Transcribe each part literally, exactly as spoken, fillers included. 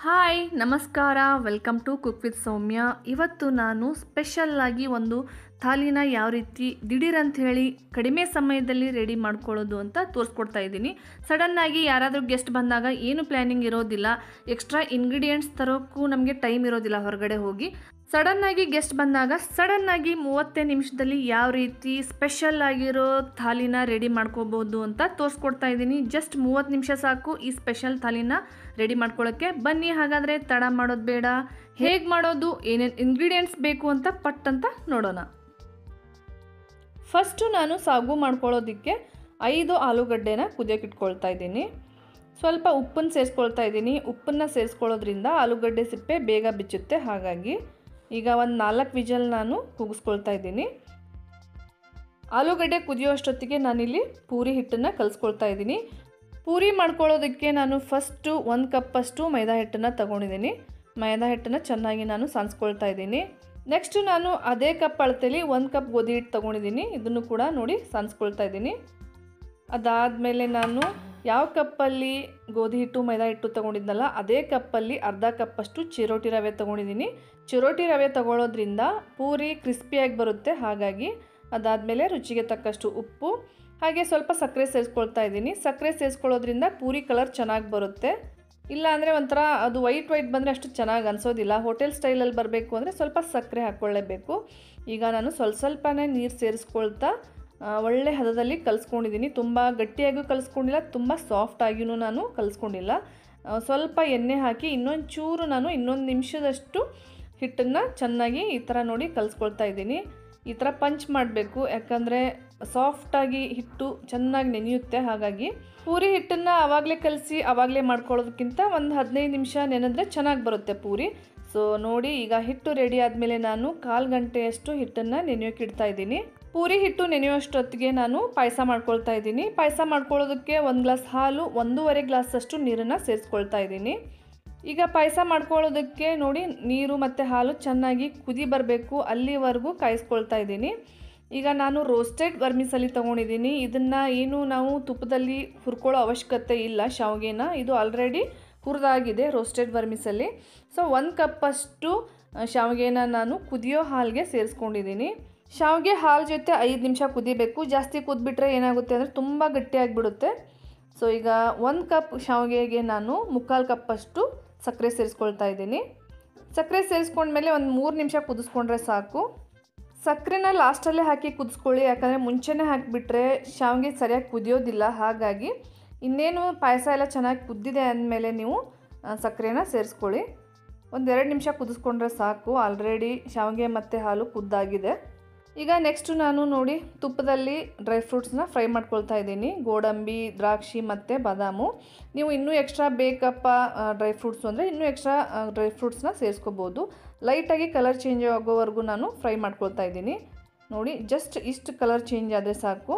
Hi ನಮಸ್ಕಾರ welcome to cook with Soumya. ಇವತ್ತು ನಾನು ಸ್ಪೆಷಲ್ಲಾಗಿ ಒಂದು ಥಾಲಿನ ಯಾವ ರೀತಿ ದಿಢೀರ್ ಅಂತ ಹೇಳಿ ಕಡಿಮೆ ಸಮಯದಲ್ಲಿ ರೆಡಿ ಮಾಡ್ಕೊಳ್ಳೋದು ಅಂತ ತೋರಿಸ್ಕೊಡ್ತಾ ಇದ್ದೀನಿ. ಸಡನ್ನಾಗಿ ಯಾರಾದರೂ ಗೆಸ್ಟ್ ಬಂದಾಗ ಏನು ಪ್ಲ್ಯಾನಿಂಗ್ ಇರೋದಿಲ್ಲ, ಎಕ್ಸ್ಟ್ರಾ ಇಂಗ್ರೀಡಿಯೆಂಟ್ಸ್ ತರೋಕ್ಕೂ ನಮಗೆ ಟೈಮ್ ಇರೋದಿಲ್ಲ ಹೊರಗಡೆ ಹೋಗಿ. ಸಡನ್ನಾಗಿ ಗೆಸ್ಟ್ ಬಂದಾಗ ಸಡನ್ನಾಗಿ ಮೂವತ್ತೇ ನಿಮಿಷದಲ್ಲಿ ಯಾವ ರೀತಿ ಸ್ಪೆಷಲ್ ಆಗಿರೋ ಥಾಲಿನ ರೆಡಿ ಮಾಡ್ಕೋಬೋದು ಅಂತ ತೋರಿಸ್ಕೊಡ್ತಾ ಇದ್ದೀನಿ. ಜಸ್ಟ್ ಮೂವತ್ತು ನಿಮಿಷ ಸಾಕು ಈ ಸ್ಪೆಷಲ್ ಥಾಲಿನ ರೆಡಿ ಮಾಡ್ಕೊಳ್ಳೋಕ್ಕೆ. ಬನ್ನಿ ಹಾಗಾದರೆ ತಡ ಮಾಡೋದು ಬೇಡ, ಹೇಗೆ ಮಾಡೋದು, ಏನೇನು ಇಂಗ್ರೀಡಿಯೆಂಟ್ಸ್ ಬೇಕು ಅಂತ ಪಟ್ ಅಂತ ನೋಡೋಣ. ಫಸ್ಟು ನಾನು ಸಾಗು ಮಾಡ್ಕೊಳ್ಳೋದಕ್ಕೆ ಐದು ಆಲೂಗಡ್ಡೆನ ಕುದಿಯೋಕೆ ಇಟ್ಕೊಳ್ತಾ ಇದ್ದೀನಿ. ಸ್ವಲ್ಪ ಉಪ್ಪನ್ನು ಸೇರಿಸ್ಕೊಳ್ತಾ ಇದ್ದೀನಿ. ಉಪ್ಪನ್ನು ಸೇರಿಸ್ಕೊಳ್ಳೋದ್ರಿಂದ ಆಲೂಗಡ್ಡೆ ಸಿಪ್ಪೆ ಬೇಗ ಬಿಚ್ಚುತ್ತೆ. ಹಾಗಾಗಿ ಈಗ ಒಂದು ನಾಲ್ಕು ವಿಜಲ್ ನಾನು ಕೂಗಿಸ್ಕೊಳ್ತಾ ಇದ್ದೀನಿ. ಆಲೂಗಡ್ಡೆ ಕುದಿಯೋ ಅಷ್ಟೊತ್ತಿಗೆ ನಾನಿಲ್ಲಿ ಪೂರಿ ಹಿಟ್ಟನ್ನು ಕಲಿಸ್ಕೊಳ್ತಾ ಇದ್ದೀನಿ. ಪೂರಿ ಮಾಡ್ಕೊಳ್ಳೋದಕ್ಕೆ ನಾನು ಫಸ್ಟು ಒಂದು ಕಪ್ಪಷ್ಟು ಮೈದಾ ಹಿಟ್ಟನ್ನು ತಗೊಂಡಿದ್ದೀನಿ. ಮೈದಾ ಹಿಟ್ಟನ್ನು ಚೆನ್ನಾಗಿ ನಾನು ಸಾನ್ಸ್ಕೊಳ್ತಾ ಇದ್ದೀನಿ. ನೆಕ್ಸ್ಟು ನಾನು ಅದೇ ಕಪ್ ಅಳತೆಯಲ್ಲಿ ಒಂದು ಕಪ್ ಗೋಧಿ ಹಿಟ್ಟು ತೊಗೊಂಡಿದ್ದೀನಿ. ಇದನ್ನು ಕೂಡ ನೋಡಿ ಸಾನ್ಸ್ಕೊಳ್ತಾ ಇದ್ದೀನಿ. ಅದಾದಮೇಲೆ ನಾನು ಯಾವ ಕಪ್ಪಲ್ಲಿ ಗೋಧಿ ಹಿಟ್ಟು ಮೈದಾ ಹಿಟ್ಟು ತೊಗೊಂಡಿದ್ನಲ್ಲ ಅದೇ ಕಪ್ಪಲ್ಲಿ ಅರ್ಧ ಕಪ್ಪಷ್ಟು ಚಿರೋಟಿ ರವೆ ತೊಗೊಂಡಿದ್ದೀನಿ. ಚಿರೋಟಿ ರವೆ ತೊಗೊಳ್ಳೋದ್ರಿಂದ ಪೂರಿ ಕ್ರಿಸ್ಪಿಯಾಗಿ ಬರುತ್ತೆ. ಹಾಗಾಗಿ ಅದಾದಮೇಲೆ ರುಚಿಗೆ ತಕ್ಕಷ್ಟು ಉಪ್ಪು, ಹಾಗೆ ಸ್ವಲ್ಪ ಸಕ್ಕರೆ ಸೇರಿಸ್ಕೊಳ್ತಾ ಇದ್ದೀನಿ. ಸಕ್ಕರೆ ಸೇರಿಸ್ಕೊಳ್ಳೋದ್ರಿಂದ ಪೂರಿ ಕಲರ್ ಚೆನ್ನಾಗಿ ಬರುತ್ತೆ. ಇಲ್ಲ ಅಂದರೆ ಒಂಥರ ಅದು ವೈಟ್ ವೈಟ್ ಬಂದರೆ ಅಷ್ಟು ಚೆನ್ನಾಗಿ ಅನಿಸೋದಿಲ್ಲ. ಹೋಟೆಲ್ ಸ್ಟೈಲಲ್ಲಿ ಬರಬೇಕು ಅಂದರೆ ಸ್ವಲ್ಪ ಸಕ್ಕರೆ ಹಾಕ್ಕೊಳ್ಳೇಬೇಕು. ಈಗ ನಾನು ಸ್ವಲ್ಪ ಸ್ವಲ್ಪನೇ ನೀರು ಸೇರಿಸ್ಕೊಳ್ತಾ ಒಳ್ಳೆ ಹದದಲ್ಲಿ ಕಲಿಸ್ಕೊಂಡಿದ್ದೀನಿ. ತುಂಬ ಗಟ್ಟಿಯಾಗೂ ಕಲಿಸ್ಕೊಂಡಿಲ್ಲ, ತುಂಬ ಸಾಫ್ಟಾಗಿಯೂ ನಾನು ಕಲಿಸ್ಕೊಂಡಿಲ್ಲ. ಸ್ವಲ್ಪ ಎಣ್ಣೆ ಹಾಕಿ ಇನ್ನೊಂದು ಚೂರು ನಾನು ಇನ್ನೊಂದು ನಿಮಿಷದಷ್ಟು ಹಿಟ್ಟನ್ನು ಚೆನ್ನಾಗಿ ಈ ಥರ ನೋಡಿ ಕಲಿಸ್ಕೊಳ್ತಾ ಇದ್ದೀನಿ. ಈ ಥರ ಪಂಚ್ ಮಾಡಬೇಕು, ಯಾಕಂದರೆ ಸಾಫ್ಟಾಗಿ ಹಿಟ್ಟು ಚೆನ್ನಾಗಿ ನೆನೆಯುತ್ತೆ. ಹಾಗಾಗಿ ಪೂರಿ ಹಿಟ್ಟನ್ನು ಆವಾಗಲೇ ಕಲಸಿ ಆವಾಗಲೇ ಮಾಡ್ಕೊಳ್ಳೋದಕ್ಕಿಂತ ಒಂದು ಹದಿನೈದು ನಿಮಿಷ ನೆನೆದ್ರೆ ಚೆನ್ನಾಗಿ ಬರುತ್ತೆ ಪೂರಿ. ಸೊ ನೋಡಿ, ಈಗ ಹಿಟ್ಟು ರೆಡಿ ಆದಮೇಲೆ ನಾನು ಕಾಲು ಗಂಟೆಯಷ್ಟು ಹಿಟ್ಟನ್ನು ನೆನೆಯೋಕೆ ಇಡ್ತಾ ಇದ್ದೀನಿ. ಪೂರಿ ಹಿಟ್ಟು ನೆನೆಯೋಷ್ಟೊತ್ತಿಗೆ ನಾನು ಪಾಯಸ ಮಾಡ್ಕೊಳ್ತಾ ಇದ್ದೀನಿ. ಪಾಯಸ ಮಾಡ್ಕೊಳ್ಳೋದಕ್ಕೆ ಒಂದು ಗ್ಲಾಸ್ ಹಾಲು, ಒಂದೂವರೆ ಗ್ಲಾಸಷ್ಟು ನೀರನ್ನು ಸೇರಿಸ್ಕೊಳ್ತಾ ಇದ್ದೀನಿ. ಈಗ ಪಾಯಸ ಮಾಡ್ಕೊಳ್ಳೋದಕ್ಕೆ ನೋಡಿ ನೀರು ಮತ್ತು ಹಾಲು ಚೆನ್ನಾಗಿ ಕುದಿ ಬರಬೇಕು, ಅಲ್ಲಿವರೆಗೂ ಕಾಯಿಸ್ಕೊಳ್ತಾ ಇದ್ದೀನಿ. ಈಗ ನಾನು ರೋಸ್ಟೆಡ್ ವರ್ಮಿಸಲಿ ತೊಗೊಂಡಿದ್ದೀನಿ. ಇದನ್ನು ಏನು ನಾವು ತುಪ್ಪದಲ್ಲಿ ಹುರ್ಕೊಳ್ಳೋ ಅವಶ್ಯಕತೆ ಇಲ್ಲ. ಶಾವಿಗೆನ ಇದು ಆಲ್ರೆಡಿ ಹುರಿದಾಗಿದೆ ರೋಸ್ಟೆಡ್ ವರ್ಮಿಸಲಿ. ಸೊ ಒಂದು ಕಪ್ಪಷ್ಟು ಶಾವಿಗೆನ ನಾನು ಕುದಿಯೋ ಹಾಲಿಗೆ ಸೇರಿಸ್ಕೊಂಡಿದ್ದೀನಿ. ಶಾವಿಗೆ ಹಾಲು ಜೊತೆ ಐದು ನಿಮಿಷ ಕುದಿಬೇಕು. ಜಾಸ್ತಿ ಕುದ್ಬಿಟ್ರೆ ಏನಾಗುತ್ತೆ ಅಂದರೆ ತುಂಬ ಗಟ್ಟಿಯಾಗಿಬಿಡುತ್ತೆ. ಸೊ ಈಗ ಒಂದು ಕಪ್ ಶಾವಿಗೆಗೆ ನಾನು ಮುಕ್ಕಾಲು ಕಪ್ಪಷ್ಟು ಸಕ್ಕರೆ ಸೇರಿಸ್ಕೊಳ್ತಾ ಇದ್ದೀನಿ. ಸಕ್ಕರೆ ಸೇರಿಸ್ಕೊಂಡ್ಮೇಲೆ ಒಂದು ಮೂರು ನಿಮಿಷ ಕುದಿಸ್ಕೊಂಡ್ರೆ ಸಾಕು. ಸಕ್ಕರೆನ ಲಾಸ್ಟಲ್ಲೇ ಹಾಕಿ ಕುದಿಸ್ಕೊಳ್ಳಿ, ಯಾಕಂದರೆ ಮುಂಚೆನೇ ಹಾಕಿಬಿಟ್ರೆ ಶಾವಿಗೆ ಸರಿಯಾಗಿ ಕುದಿಯೋದಿಲ್ಲ. ಹಾಗಾಗಿ ಇನ್ನೇನು ಪಾಯಸ ಎಲ್ಲ ಚೆನ್ನಾಗಿ ಕುದ್ದಿದೆ ಅಂದಮೇಲೆ ನೀವು ಸಕ್ಕರೆನ ಸೇರಿಸ್ಕೊಳ್ಳಿ. ಒಂದೆರಡು ನಿಮಿಷ ಕುದಿಸ್ಕೊಂಡ್ರೆ ಸಾಕು. ಆಲ್ರೆಡಿ ಶಾವಿಗೆ ಮತ್ತು ಹಾಲು ಕುದ್ದಾಗಿದೆ. ಈಗ ನೆಕ್ಸ್ಟು ನಾನು ನೋಡಿ ತುಪ್ಪದಲ್ಲಿ ಡ್ರೈ ಫ್ರೂಟ್ಸ್ನ ಫ್ರೈ ಮಾಡ್ಕೊಳ್ತಾ ಇದ್ದೀನಿ. ಗೋಡಂಬಿ, ದ್ರಾಕ್ಷಿ ಮತ್ತು ಬಾದಾಮು. ನೀವು ಇನ್ನೂ ಎಕ್ಸ್ಟ್ರಾ ಬೇಕಪ್ಪ ಡ್ರೈ ಫ್ರೂಟ್ಸು ಅಂದರೆ ಇನ್ನೂ ಎಕ್ಸ್ಟ್ರಾ ಡ್ರೈ ಫ್ರೂಟ್ಸ್ನ ಸೇರಿಸ್ಕೋಬೋದು. ಲೈಟಾಗಿ ಕಲರ್ ಚೇಂಜ್ ಆಗೋವರೆಗೂ ನಾನು ಫ್ರೈ ಮಾಡ್ಕೊಳ್ತಾ ಇದ್ದೀನಿ. ನೋಡಿ, ಜಸ್ಟ್ ಇಷ್ಟು ಕಲರ್ ಚೇಂಜ್ ಆದರೆ ಸಾಕು.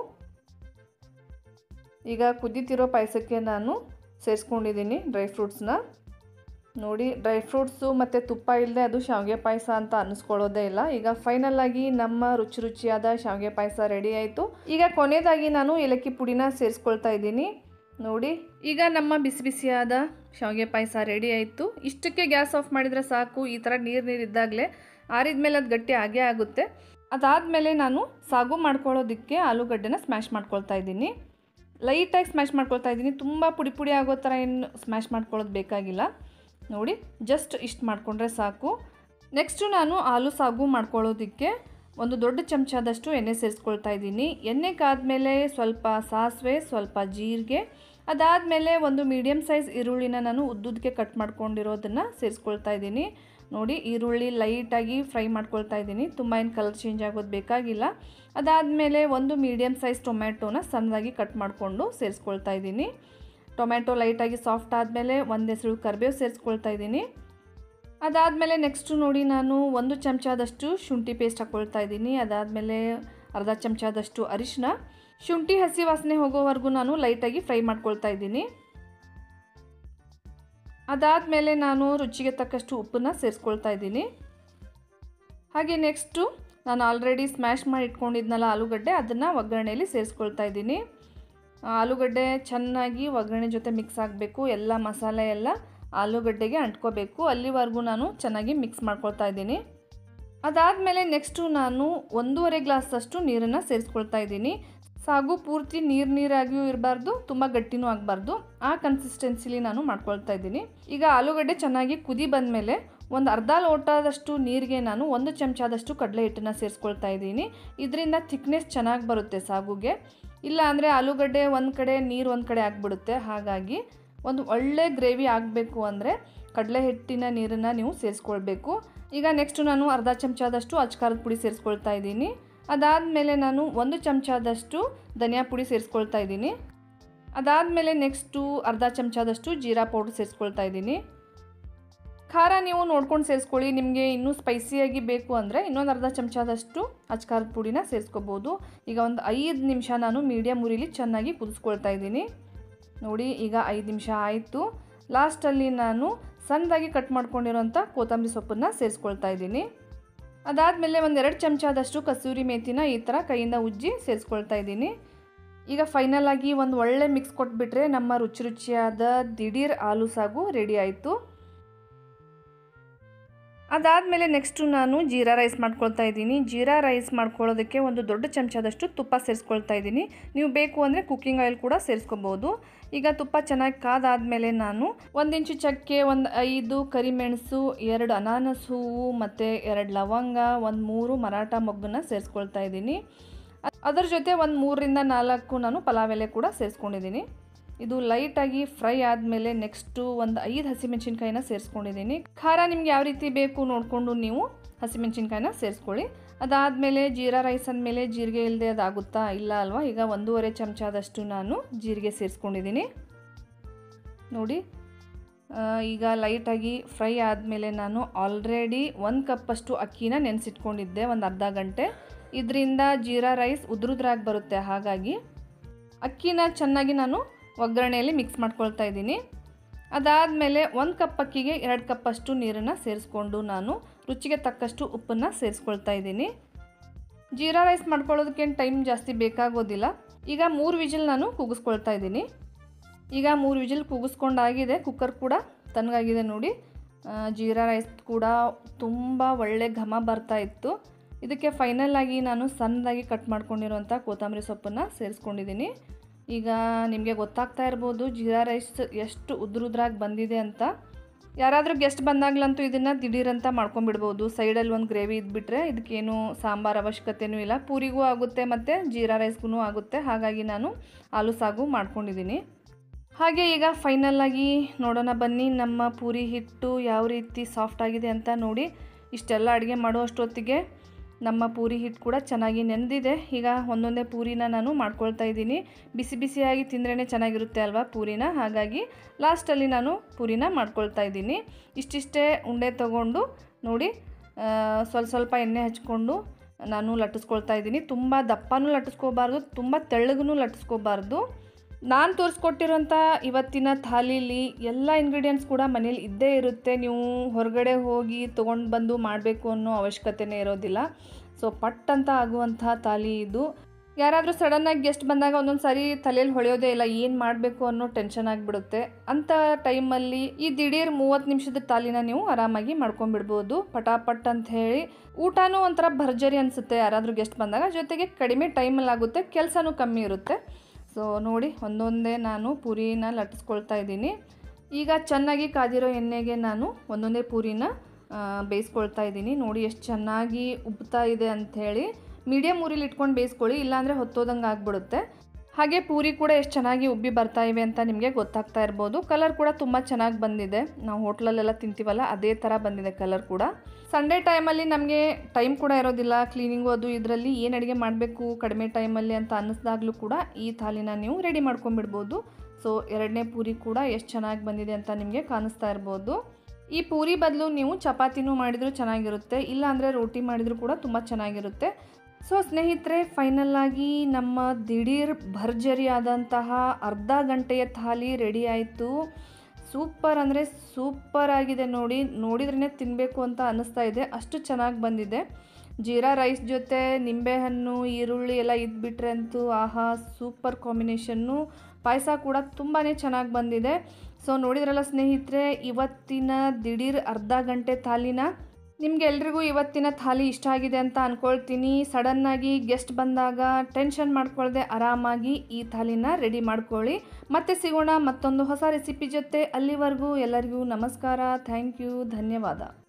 ಈಗ ಕುದೀತಿರೋ ಪಾಯಸಕ್ಕೆ ನಾನು ಸೇರಿಸ್ಕೊಂಡಿದ್ದೀನಿ ಡ್ರೈ ಫ್ರೂಟ್ಸ್ನ. ನೋಡಿ, ಡ್ರೈ ಫ್ರೂಟ್ಸು ಮತ್ತು ತುಪ್ಪ ಇಲ್ಲದೆ ಅದು ಶಾವಿಗೆ ಪಾಯಸ ಅಂತ ಅನ್ನಿಸ್ಕೊಳ್ಳೋದೇ ಇಲ್ಲ. ಈಗ ಫೈನಲ್ಲಾಗಿ ನಮ್ಮ ರುಚಿ ರುಚಿಯಾದ ಶಾವಿಗೆ ಪಾಯಸ ರೆಡಿ ಆಯಿತು. ಈಗ ಕೊನೆಯದಾಗಿ ನಾನು ಏಲಕ್ಕಿ ಪುಡಿನ ಸೇರಿಸ್ಕೊಳ್ತಾ ಇದ್ದೀನಿ. ನೋಡಿ, ಈಗ ನಮ್ಮ ಬಿಸಿ ಬಿಸಿಯಾದ ಶಾವಿಗೆ ಪಾಯಸ ರೆಡಿ ಆಯಿತು. ಇಷ್ಟಕ್ಕೆ ಗ್ಯಾಸ್ ಆಫ್ ಮಾಡಿದರೆ ಸಾಕು. ಈ ಥರ ನೀರು ನೀರಿದ್ದಾಗಲೇ ಆರಿದ ಮೇಲೆ ಅದು ಗಟ್ಟಿ ಆಗೇ ಆಗುತ್ತೆ. ಅದಾದಮೇಲೆ ನಾನು ಸಾಗು ಮಾಡ್ಕೊಳ್ಳೋದಕ್ಕೆ ಆಲೂಗಡ್ಡೆನ ಸ್ಮ್ಯಾಶ್ ಮಾಡ್ಕೊಳ್ತಾ ಇದ್ದೀನಿ. ಲೈಟಾಗಿ ಸ್ಮ್ಯಾಶ್ ಮಾಡ್ಕೊಳ್ತಾ ಇದ್ದೀನಿ. ತುಂಬ ಪುಡಿ ಪುಡಿ ಆಗೋ ಥರ ಏನು ಸ್ಮ್ಯಾಶ್ ಮಾಡ್ಕೊಳ್ಳೋದು ಬೇಕಾಗಿಲ್ಲ. ನೋಡಿ, ಜಸ್ಟ್ ಇಷ್ಟು ಮಾಡಿಕೊಂಡ್ರೆ ಸಾಕು. ನೆಕ್ಸ್ಟು ನಾನು ಆಲೂ ಸಾಗು ಮಾಡ್ಕೊಳ್ಳೋದಕ್ಕೆ ಒಂದು ದೊಡ್ಡ ಚಮಚದಷ್ಟು ಎಣ್ಣೆ ಸೇರಿಸ್ಕೊಳ್ತಾ ಇದ್ದೀನಿ. ಎಣ್ಣೆ ಕಾದ್ಮೇಲೆ ಸ್ವಲ್ಪ ಸಾಸಿವೆ, ಸ್ವಲ್ಪ ಜೀರಿಗೆ, ಅದಾದಮೇಲೆ ಒಂದು ಮೀಡಿಯಮ್ ಸೈಜ್ ಈರುಳ್ಳಿನ ನಾನು ಉದ್ದುದಕ್ಕೆ ಕಟ್ ಮಾಡ್ಕೊಂಡಿರೋದನ್ನು ಸೇರಿಸ್ಕೊಳ್ತಾ ಇದ್ದೀನಿ. ನೋಡಿ, ಈರುಳ್ಳಿ ಲೈಟಾಗಿ ಫ್ರೈ ಮಾಡ್ಕೊಳ್ತಾ ಇದ್ದೀನಿ. ತುಂಬ ಏನು ಕಲರ್ ಚೇಂಜ್ ಆಗೋದು ಬೇಕಾಗಿಲ್ಲ. ಅದಾದಮೇಲೆ ಒಂದು ಮೀಡಿಯಮ್ ಸೈಜ್ ಟೊಮ್ಯಾಟೋನ ಸಣ್ಣದಾಗಿ ಕಟ್ ಮಾಡಿಕೊಂಡು ಸೇರಿಸ್ಕೊಳ್ತಾ ಇದ್ದೀನಿ. ಟೊಮ್ಯಾಟೊ ಲೈಟಾಗಿ ಸಾಫ್ಟ್ ಆದಮೇಲೆ ಒಂದು ಹೆಸರು ಕರಿಬೇವು ಸೇರಿಸ್ಕೊಳ್ತಾ ಇದ್ದೀನಿ. ಅದಾದಮೇಲೆ ನೆಕ್ಸ್ಟು ನೋಡಿ ನಾನು ಒಂದು ಚಮಚದಷ್ಟು ಶುಂಠಿ ಪೇಸ್ಟ್ ಹಾಕ್ಕೊಳ್ತಾ ಇದ್ದೀನಿ. ಅದಾದಮೇಲೆ ಅರ್ಧ ಚಮಚದಷ್ಟು ಅರಿಶಿನ. ಶುಂಠಿ ಹಸಿ ವಾಸನೆ ಹೋಗೋವರೆಗೂ ನಾನು ಲೈಟಾಗಿ ಫ್ರೈ ಮಾಡ್ಕೊಳ್ತಾ ಇದ್ದೀನಿ. ಅದಾದಮೇಲೆ ನಾನು ರುಚಿಗೆ ತಕ್ಕಷ್ಟು ಉಪ್ಪನ್ನು ಸೇರಿಸ್ಕೊಳ್ತಾ ಇದ್ದೀನಿ. ಹಾಗೆ ನೆಕ್ಸ್ಟು ನಾನು ಆಲ್ರೆಡಿ ಸ್ಮ್ಯಾಶ್ ಮಾಡಿ ಇಟ್ಕೊಂಡಿದ್ನಲ್ಲ ಆಲೂಗಡ್ಡೆ, ಅದನ್ನು ಒಗ್ಗರಣೆಯಲ್ಲಿ ಸೇರಿಸ್ಕೊಳ್ತಾ ಇದ್ದೀನಿ. ಆಲೂಗಡ್ಡೆ ಚೆನ್ನಾಗಿ ಒಗ್ಗರಣೆ ಜೊತೆ ಮಿಕ್ಸ್ ಆಗಬೇಕು. ಎಲ್ಲ ಮಸಾಲೆ ಎಲ್ಲ ಆಲೂಗಡ್ಡೆಗೆ ಅಂಟ್ಕೋಬೇಕು. ಅಲ್ಲಿವರೆಗೂ ನಾನು ಚೆನ್ನಾಗಿ ಮಿಕ್ಸ್ ಮಾಡ್ಕೊಳ್ತಾ ಇದ್ದೀನಿ. ಅದಾದಮೇಲೆ ನೆಕ್ಸ್ಟು ನಾನು ಒಂದೂವರೆ ಗ್ಲಾಸಷ್ಟು ನೀರನ್ನು ಸೇರಿಸ್ಕೊಳ್ತಾ ಇದ್ದೀನಿ. ಸಾಗು ಪೂರ್ತಿ ನೀರು ನೀರಾಗಿಯೂ ಇರಬಾರ್ದು, ತುಂಬ ಗಟ್ಟಿನೂ ಆಗಬಾರ್ದು. ಆ ಕನ್ಸಿಸ್ಟೆನ್ಸಿಲಿ ನಾನು ಮಾಡ್ಕೊಳ್ತಾ ಇದ್ದೀನಿ. ಈಗ ಆಲೂಗಡ್ಡೆ ಚೆನ್ನಾಗಿ ಕುದಿ ಬಂದಮೇಲೆ ಒಂದು ಅರ್ಧ ಲೋಟದಷ್ಟು ನೀರಿಗೆ ನಾನು ಒಂದು ಚಮಚದಷ್ಟು ಕಡಲೆ ಹಿಟ್ಟನ್ನು ಸೇರಿಸ್ಕೊಳ್ತಾ ಇದ್ದೀನಿ. ಇದರಿಂದ ಥಿಕ್ನೆಸ್ ಚೆನ್ನಾಗಿ ಬರುತ್ತೆ ಸಾಗುಗೆ. ಇಲ್ಲ ಅಂದರೆ ಆಲೂಗಡ್ಡೆ ಒಂದು ಕಡೆ ನೀರು ಒಂದು ಕಡೆ ಆಗಿಬಿಡುತ್ತೆ. ಹಾಗಾಗಿ ಒಂದು ಒಳ್ಳೆ ಗ್ರೇವಿ ಆಗಬೇಕು ಅಂದರೆ ಕಡಲೆ ಹಿಟ್ಟಿನ ನೀರನ್ನು ನೀವು ಸೇರಿಸ್ಕೊಳ್ಬೇಕು. ಈಗ ನೆಕ್ಸ್ಟು ನಾನು ಅರ್ಧ ಚಮಚದಷ್ಟು ಅಚ್ಕಾರದ ಪುಡಿ ಸೇರಿಸ್ಕೊಳ್ತಾ ಇದ್ದೀನಿ. ಅದಾದಮೇಲೆ ನಾನು ಒಂದು ಚಮಚದಷ್ಟು ಧನಿಯಾ ಪುಡಿ ಸೇರಿಸ್ಕೊಳ್ತಾ ಇದ್ದೀನಿ. ಅದಾದಮೇಲೆ ನೆಕ್ಸ್ಟು ಅರ್ಧ ಚಮಚದಷ್ಟು ಜೀರಾ ಪೌಡ್ರ್ ಸೇರಿಸ್ಕೊಳ್ತಾ ಇದ್ದೀನಿ. ಖಾರ ನೀವು ನೋಡ್ಕೊಂಡು ಸೇರಿಸ್ಕೊಳ್ಳಿ. ನಿಮಗೆ ಇನ್ನೂ ಸ್ಪೈಸಿಯಾಗಿ ಬೇಕು ಅಂದರೆ ಇನ್ನೊಂದು ಅರ್ಧ ಚಮಚದಷ್ಟು ಅಚ್ಕಾರದ ಪುಡಿನ ಸೇರಿಸ್ಕೋಬೋದು. ಈಗ ಒಂದು ಐದು ನಿಮಿಷ ನಾನು ಮೀಡಿಯಮ್ ಉರಿಲಿ ಚೆನ್ನಾಗಿ ಕುದಿಸ್ಕೊಳ್ತಾ ಇದ್ದೀನಿ. ನೋಡಿ, ಈಗ ಐದು ನಿಮಿಷ ಆಯಿತು. ಲಾಸ್ಟಲ್ಲಿ ನಾನು ಸಣ್ಣದಾಗಿ ಕಟ್ ಮಾಡ್ಕೊಂಡಿರೋಂಥ ಕೊತ್ತಂಬರಿ ಸೊಪ್ಪನ್ನು ಸೇರಿಸ್ಕೊಳ್ತಾ ಇದ್ದೀನಿ. ಅದಾದಮೇಲೆ ಒಂದೆರಡು ಚಮಚದಷ್ಟು ಕಸೂರಿ ಮೇಥಿನ ಈ ಥರ ಕೈಯಿಂದ ಉಜ್ಜಿ ಸೇರಿಸ್ಕೊಳ್ತಾ ಇದ್ದೀನಿ. ಈಗ ಫೈನಲ್ ಆಗಿ ಒಂದು ಒಳ್ಳೆ ಮಿಕ್ಸ್ ಕೊಟ್ಬಿಟ್ರೆ ನಮ್ಮ ರುಚಿ ರುಚಿಯಾದ ದಿಢೀರ್ ಆಲೂ ಸಾಗು ರೆಡಿ ಆಯಿತು. ಅದಾದಮೇಲೆ ನೆಕ್ಸ್ಟು ನಾನು ಜೀರಾ ರೈಸ್ ಮಾಡ್ಕೊಳ್ತಾ ಇದ್ದೀನಿ. ಜೀರಾ ರೈಸ್ ಮಾಡ್ಕೊಳ್ಳೋದಕ್ಕೆ ಒಂದು ದೊಡ್ಡ ಚಮಚದಷ್ಟು ತುಪ್ಪ ಸೇರಿಸ್ಕೊಳ್ತಾ ಇದ್ದೀನಿ. ನೀವು ಬೇಕು ಅಂದರೆ ಕುಕ್ಕಿಂಗ್ ಆಯಿಲ್ ಕೂಡ ಸೇರಿಸ್ಕೋಬೋದು. ಈಗ ತುಪ್ಪ ಚೆನ್ನಾಗಿ ಕಾದಾದಮೇಲೆ ನಾನು ಒಂದು ಇಂಚು ಚಕ್ಕೆ, ಒಂದು ಐದು ಕರಿಮೆಣಸು, ಎರಡು ಅನಾನಸ್ ಹೂವು ಮತ್ತು ಎರಡು ಲವಂಗ, ಒಂದು ಮೂರು ಮರಾಠ ಮೊಗ್ಗನ್ನು ಸೇರಿಸ್ಕೊಳ್ತಾ ಇದ್ದೀನಿ. ಅದರ ಜೊತೆ ಒಂದು ಮೂರರಿಂದ ನಾಲ್ಕು ನಾನು ಪಲಾವ್ ಎಲೆ ಕೂಡ ಸೇರಿಸ್ಕೊಂಡಿದ್ದೀನಿ. ಇದು ಲೈಟಾಗಿ ಫ್ರೈ ಆದಮೇಲೆ ನೆಕ್ಸ್ಟು ಒಂದು ಐದು ಹಸಿಮೆಣ್ಸಿನ್ಕಾಯಿನ ಸೇರಿಸ್ಕೊಂಡಿದ್ದೀನಿ. ಖಾರ ನಿಮ್ಗೆ ಯಾವ ರೀತಿ ಬೇಕು ನೋಡಿಕೊಂಡು ನೀವು ಹಸಿಮೆಣ್ಸಿನ್ಕಾಯಿನ ಸೇರಿಸ್ಕೊಳ್ಳಿ. ಅದಾದಮೇಲೆ ಜೀರಾ ರೈಸ್ ಅಂದಮೇಲೆ ಜೀರಿಗೆ ಇಲ್ಲದೆ ಅದಾಗುತ್ತಾ? ಇಲ್ಲ ಅಲ್ವಾ? ಈಗ ಒಂದೂವರೆ ಚಮಚದಷ್ಟು ನಾನು ಜೀರಿಗೆ ಸೇರಿಸ್ಕೊಂಡಿದ್ದೀನಿ. ನೋಡಿ, ಈಗ ಲೈಟಾಗಿ ಫ್ರೈ ಆದಮೇಲೆ ನಾನು ಆಲ್ರೆಡಿ ಒಂದು ಕಪ್ಪಷ್ಟು ಅಕ್ಕಿನ ನೆನೆಸಿಟ್ಕೊಂಡಿದ್ದೆ ಒಂದು ಅರ್ಧ ಗಂಟೆ. ಇದರಿಂದ ಜೀರಾ ರೈಸ್ ಉದುರುದ್ರಾಗಿ ಬರುತ್ತೆ. ಹಾಗಾಗಿ ಅಕ್ಕಿನ ಚೆನ್ನಾಗಿ ನಾನು ಒಗ್ಗರಣೆಯಲ್ಲಿ ಮಿಕ್ಸ್ ಮಾಡ್ಕೊಳ್ತಾ ಇದ್ದೀನಿ. ಅದಾದಮೇಲೆ ಒಂದು ಕಪ್ ಅಕ್ಕಿಗೆ ಎರಡು ಕಪ್ಪಷ್ಟು ನೀರನ್ನು ಸೇರಿಸ್ಕೊಂಡು ನಾನು ರುಚಿಗೆ ತಕ್ಕಷ್ಟು ಉಪ್ಪನ್ನು ಸೇರಿಸ್ಕೊಳ್ತಾ ಇದ್ದೀನಿ. ಜೀರಾ ರೈಸ್ ಮಾಡ್ಕೊಳ್ಳೋದಕ್ಕೇನು ಟೈಮ್ ಜಾಸ್ತಿ ಬೇಕಾಗೋದಿಲ್ಲ. ಈಗ ಮೂರು ವಿಜಿಲ್ ನಾನು ಕೂಗಿಸ್ಕೊಳ್ತಾ ಇದ್ದೀನಿ. ಈಗ ಮೂರು ವಿಜಿಲ್ ಕೂಗಿಸ್ಕೊಂಡಾಗಿದೆ. ಕುಕ್ಕರ್ ಕೂಡ ತಣ್ಣಗಾಗಿದೆ. ನೋಡಿ, ಜೀರಾ ರೈಸ್ ಕೂಡ ತುಂಬ ಒಳ್ಳೆ ಘಮ ಬರ್ತಾ ಇತ್ತು. ಇದಕ್ಕೆ ಫೈನಲ್ ಆಗಿ ನಾನು ಸಣ್ಣದಾಗಿ ಕಟ್ ಮಾಡ್ಕೊಂಡಿರೋಂಥ ಕೊತ್ತಂಬರಿ ಸೊಪ್ಪನ್ನು ಸೇರಿಸ್ಕೊಂಡಿದ್ದೀನಿ. ಈಗ ನಿಮಗೆ ಗೊತ್ತಾಗ್ತಾ ಇರ್ಬೋದು ಜೀರಾ ರೈಸ್ ಎಷ್ಟು ಉದ್ರುದ್ರಾಗಿ ಬಂದಿದೆ ಅಂತ. ಯಾರಾದರೂ ಗೆಸ್ಟ್ ಬಂದಾಗ್ಲಂತೂ ಇದನ್ನು ದಿಢೀರಂತ ಮಾಡ್ಕೊಂಬಿಡ್ಬೋದು. ಸೈಡಲ್ಲಿ ಒಂದು ಗ್ರೇವಿ ಇದ್ಬಿಟ್ರೆ ಇದಕ್ಕೇನು ಸಾಂಬಾರು ಅವಶ್ಯಕತೆಯೂ ಇಲ್ಲ. ಪೂರಿಗೂ ಆಗುತ್ತೆ ಮತ್ತು ಜೀರಾ ರೈಸ್ಗೂ ಆಗುತ್ತೆ. ಹಾಗಾಗಿ ನಾನು ಆಲೂ ಸಾಗು ಮಾಡ್ಕೊಂಡಿದ್ದೀನಿ. ಹಾಗೆ ಈಗ ಫೈನಲ್ಲಾಗಿ ನೋಡೋಣ ಬನ್ನಿ ನಮ್ಮ ಪೂರಿ ಹಿಟ್ಟು ಯಾವ ರೀತಿ ಸಾಫ್ಟ್ ಆಗಿದೆ ಅಂತ. ನೋಡಿ, ಇಷ್ಟೆಲ್ಲ ಅಡುಗೆ ಮಾಡುವಷ್ಟೊತ್ತಿಗೆ ನಮ್ಮ ಪೂರಿ ಹಿಟ್ಟು ಕೂಡ ಚೆನ್ನಾಗಿ ನೆನೆದಿದೆ. ಈಗ ಒಂದೊಂದೇ ಪೂರಿನ ನಾನು ಮಾಡ್ಕೊಳ್ತಾ ಇದ್ದೀನಿ. ಬಿಸಿ ಬಿಸಿಯಾಗಿ ತಿಂದ್ರೇ ಚೆನ್ನಾಗಿರುತ್ತೆ ಅಲ್ವಾ ಪೂರಿನ. ಹಾಗಾಗಿ ಲಾಸ್ಟಲ್ಲಿ ನಾನು ಪೂರಿನ ಮಾಡ್ಕೊಳ್ತಾ ಇದ್ದೀನಿ. ಇಷ್ಟಿಷ್ಟೇ ಉಂಡೆ ತೊಗೊಂಡು ನೋಡಿ ಸ್ವಲ್ಪ ಸ್ವಲ್ಪ ಎಣ್ಣೆ ಹಚ್ಕೊಂಡು ನಾನು ಲಟ್ಟಿಸ್ಕೊಳ್ತಾ ಇದ್ದೀನಿ. ತುಂಬ ದಪ್ಪನೂ ಲಟ್ಟಿಸ್ಕೋಬಾರ್ದು, ತುಂಬ ತೆಳ್ಳಗೂ ಲಟ್ಟಿಸ್ಕೋಬಾರ್ದು. ನಾನು ತೋರಿಸ್ಕೊಟ್ಟಿರೋಂಥ ಇವತ್ತಿನ ಥಾಲೀಲಿ ಎಲ್ಲ ಇಂಗ್ರೀಡಿಯೆಂಟ್ಸ್ ಕೂಡ ಮನೇಲಿ ಇದ್ದೇ ಇರುತ್ತೆ. ನೀವು ಹೊರಗಡೆ ಹೋಗಿ ತೊಗೊಂಡು ಬಂದು ಮಾಡಬೇಕು ಅನ್ನೋ ಅವಶ್ಯಕತೆಯೇ ಇರೋದಿಲ್ಲ. ಸೊ ಪಟ್ ಅಂತ ಆಗುವಂಥ ಥಾಲಿ ಇದು. ಯಾರಾದರೂ ಸಡನ್ನಾಗಿ ಗೆಸ್ಟ್ ಬಂದಾಗ ಒಂದೊಂದು ಸಾರಿ ತಲೆಯಲ್ಲಿ ಹೊಳೆಯೋದೇ ಇಲ್ಲ, ಏನು ಮಾಡಬೇಕು ಅನ್ನೋ ಟೆನ್ಷನ್ ಆಗಿಬಿಡುತ್ತೆ. ಅಂಥ ಟೈಮಲ್ಲಿ ಈ ದಿಢೀರ್ ಮೂವತ್ತು ನಿಮಿಷದ ಥಾಲಿನ ನೀವು ಆರಾಮಾಗಿ ಮಾಡ್ಕೊಂಡ್ಬಿಡ್ಬೋದು ಪಟಾಪಟ್ ಅಂತ ಹೇಳಿ. ಊಟನೂ ಒಂಥರ ಭರ್ಜರಿ ಅನಿಸುತ್ತೆ ಯಾರಾದರೂ ಗೆಸ್ಟ್ ಬಂದಾಗ. ಜೊತೆಗೆ ಕಡಿಮೆ ಟೈಮಲ್ಲಿ ಆಗುತ್ತೆ, ಕೆಲಸನೂ ಕಮ್ಮಿ ಇರುತ್ತೆ. ಸೊ ನೋಡಿ, ಒಂದೊಂದೇ ನಾನು ಪೂರಿನ ಲಟ್ಟಿಸ್ಕೊಳ್ತಾ ಇದ್ದೀನಿ. ಈಗ ಚೆನ್ನಾಗಿ ಕಾದಿರೋ ಎಣ್ಣೆಗೆ ನಾನು ಒಂದೊಂದೇ ಪೂರಿನ ಬೇಯಿಸ್ಕೊಳ್ತಾ ಇದ್ದೀನಿ. ನೋಡಿ ಎಷ್ಟು ಚೆನ್ನಾಗಿ ಉಬ್ತಾ ಇದೆ ಅಂಥೇಳಿ. ಮೀಡಿಯಮ್ ಊರಿಲಿ ಇಟ್ಕೊಂಡು ಬೇಯಿಸ್ಕೊಳ್ಳಿ, ಇಲ್ಲಾಂದರೆ ಹೊತ್ತೋದಂಗೆ ಆಗಿಬಿಡುತ್ತೆ. ಹಾಗೆ ಪೂರಿ ಕೂಡ ಎಷ್ಟು ಚೆನ್ನಾಗಿ ಉಬ್ಬಿ ಬರ್ತಾ ಇವೆ ಅಂತ ನಿಮಗೆ ಗೊತ್ತಾಗ್ತಾ ಇರ್ಬೋದು. ಕಲರ್ ಕೂಡ ತುಂಬ ಚೆನ್ನಾಗಿ ಬಂದಿದೆ. ನಾವು ಹೋಟ್ಲಲ್ಲೆಲ್ಲ ತಿಂತೀವಲ್ಲ ಅದೇ ಥರ ಬಂದಿದೆ ಕಲರ್ ಕೂಡ. ಸಂಡೇ ಟೈಮಲ್ಲಿ ನಮಗೆ ಟೈಮ್ ಕೂಡ ಇರೋದಿಲ್ಲ, ಕ್ಲೀನಿಂಗು ಅದು ಇದರಲ್ಲಿ ಏನು ಅಡುಗೆ ಮಾಡಬೇಕು ಕಡಿಮೆ ಟೈಮಲ್ಲಿ ಅಂತ ಅನ್ನಿಸ್ದಾಗಲೂ ಕೂಡ ಈ ಥಾಲಿನ ನೀವು ರೆಡಿ ಮಾಡ್ಕೊಂಬಿಡ್ಬೋದು. ಸೊ ಎರಡನೇ ಪೂರಿ ಕೂಡ ಎಷ್ಟು ಚೆನ್ನಾಗಿ ಬಂದಿದೆ ಅಂತ ನಿಮಗೆ ಕಾಣಿಸ್ತಾ ಇರ್ಬೋದು. ಈ ಪೂರಿ ಬದಲು ನೀವು ಚಪಾತಿನೂ ಮಾಡಿದರೂ ಚೆನ್ನಾಗಿರುತ್ತೆ, ಇಲ್ಲಾಂದರೆ ರೋಟಿ ಮಾಡಿದರೂ ಕೂಡ ತುಂಬ ಚೆನ್ನಾಗಿರುತ್ತೆ. ಸೊ ಸ್ನೇಹಿತರೆ, ಫೈನಲ್ಲಾಗಿ ನಮ್ಮ ದಿಢೀರ್ ಭರ್ಜರಿ ಆದಂತಹ ಅರ್ಧ ಗಂಟೆಯ ಥಾಲಿ ರೆಡಿ ಆಯಿತು. ಸೂಪರ್ ಅಂದರೆ ಸೂಪರ್ ಆಗಿದೆ. ನೋಡಿ ನೋಡಿದ್ರೇ ತಿನ್ನಬೇಕು ಅಂತ ಅನ್ನಿಸ್ತಾ ಇದೆ, ಅಷ್ಟು ಚೆನ್ನಾಗಿ ಬಂದಿದೆ. ಜೀರಾ ರೈಸ್ ಜೊತೆ ನಿಂಬೆಹಣ್ಣು ಈರುಳ್ಳಿ ಎಲ್ಲ ಇದ್ಬಿಟ್ರೆ ಅಂತೂ ಆಹಾ ಸೂಪರ್ ಕಾಂಬಿನೇಷನ್ನು. ಪಾಯಸ ಕೂಡ ತುಂಬಾ ಚೆನ್ನಾಗಿ ಬಂದಿದೆ. ಸೊ ನೋಡಿದ್ರಲ್ಲ ಸ್ನೇಹಿತರೆ, ಇವತ್ತಿನ ದಿಢೀರ್ ಅರ್ಧ ಗಂಟೆ ಥಾಲಿನ ನಿಮ್ಗೆ ಎಲ್ರಿಗೂ ಇವತ್ತಿನ ಥಾಲಿ ಇಷ್ಟ ಆಗಿದೆ ಅಂತ ಅಂದ್ಕೊಳ್ತೀನಿ. ಸಡನ್ನಾಗಿ ಗೆಸ್ಟ್ ಬಂದಾಗ ಟೆನ್ಷನ್ ಮಾಡ್ಕೊಳ್ದೆ ಆರಾಮಾಗಿ ಈ ಥಾಲಿನ ರೆಡಿ ಮಾಡ್ಕೊಳ್ಳಿ. ಮತ್ತೆ ಸಿಗೋಣ ಮತ್ತೊಂದು ಹೊಸ ರೆಸಿಪಿ ಜೊತೆ. ಅಲ್ಲಿವರೆಗೂ ಎಲ್ಲರಿಗೂ ನಮಸ್ಕಾರ. Thank you. ಧನ್ಯವಾದ.